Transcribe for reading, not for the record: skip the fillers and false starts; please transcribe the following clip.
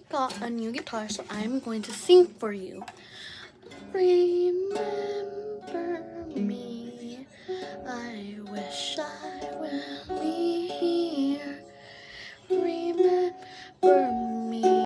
got a new guitar, so I'm going to sing for you. Rain